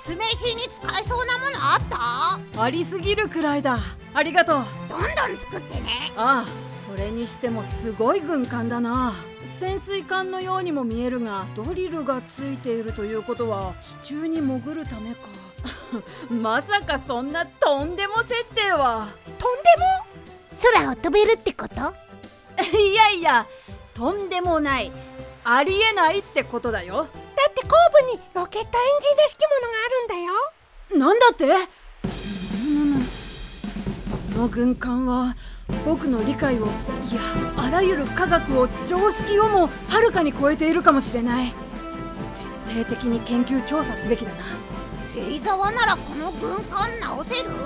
発明品に使えそうなものあった？ ありすぎるくらいだ。ありがとう。 どんどん作ってね。 ああ、それにしてもすごい軍艦だな。潜水艦のようにも見えるが、ドリルがついているということは地中に潜るためか。まさかそんなとんでも設定は。 とんでも？空を飛べるってこと？ いやいや、とんでもない、ありえないってことだよ。 だって後部にロケットエンジンらしきものがあるんだよ。 なんだって？この軍艦は僕の理解を、いやあらゆる科学を、常識をもはるかに超えているかもしれない。徹底的に研究調査すべきだな。 芹沢ならこの軍艦直せる？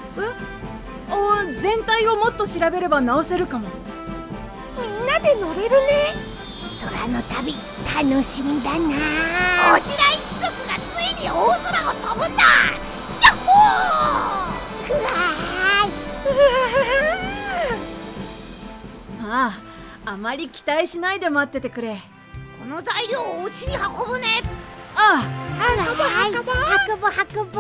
全体をもっと調べれば直せるかも。 みんなで乗れるね。 空の旅楽しみだな。ゴジラ一族がついに大空を飛ぶんだ。ヤッホー！ふわーい。 ああ、あまり期待しないで待っててくれ。 この材料をお家に運ぶね。 ああ、運ぶ。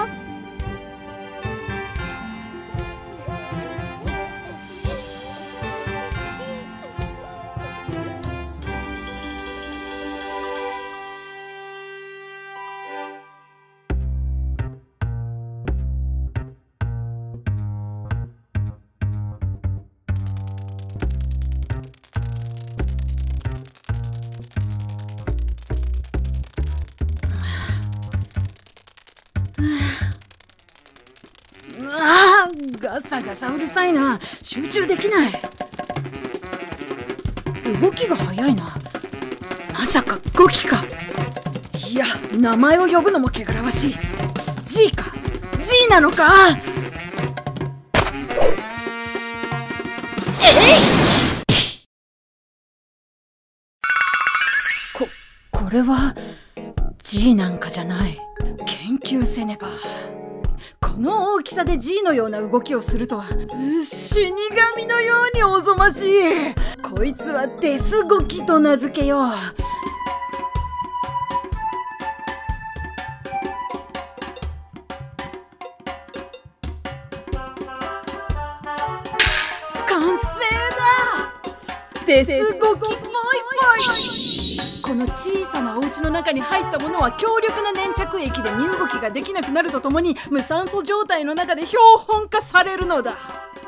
ガサガサうるさいな。集中できない。動きが速いな。まさか5機か。いや、名前を呼ぶのも汚らわしい。 G か。 G なのか。これは G なんかじゃない。研究せねば。この大きさで G のような動きをするとは、死神のようにおぞましい。こいつはデスゴキと名付けよう。完成だ。デスゴキもう一杯。この小さなお家の中に入ったものは強力な粘着液で身動きができなくなるとともに、無酸素状態の中で標本化されるのだ。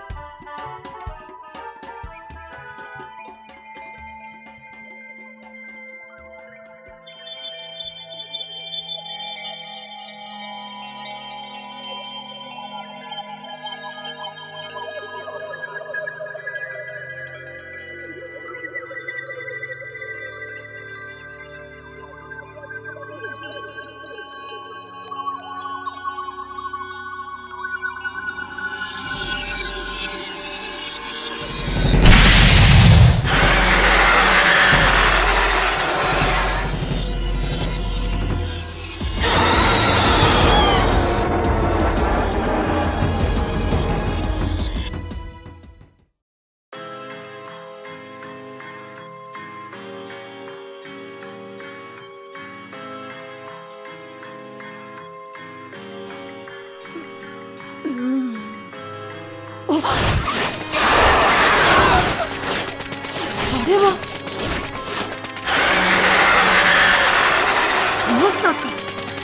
あれはまさか。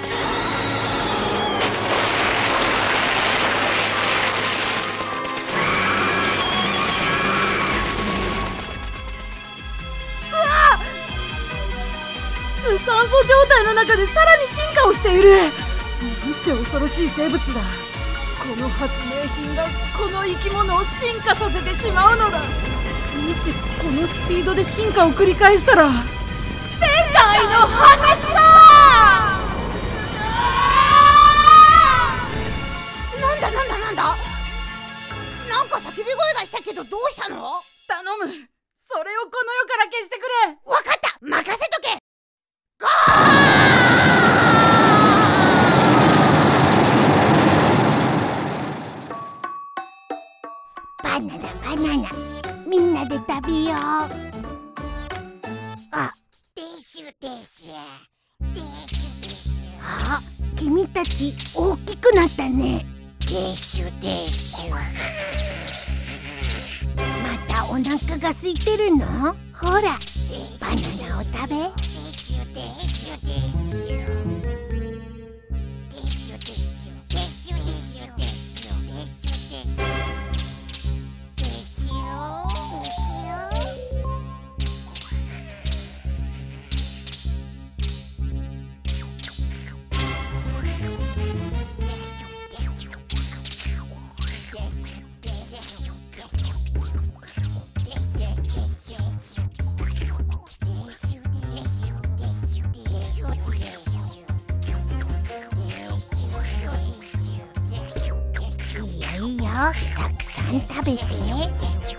無酸素状態の中でさらに進化をしている。なんて恐ろしい生物だ。この発明品がこの生き物を進化させてしまうのだ。もしこのスピードで進化を繰り返したら、世界の破滅だ。 なんだなんか叫び声がしたけど、どうしたの？ 頼む、それをこの世から消してくれ。 わかった、任せとけ。ゴー！バナナみんなで食べよう。あ、あ、 君たち大きくなったね。でしゅでしゅ。またお腹が空いてるの？ほら、バナナを食べ。でしゅでしゅでしゅ。でしゅでしゅでしゅでしゅでしゅでしゅでしゅ。でしゅ。いいよいいよ、たくさん食べて。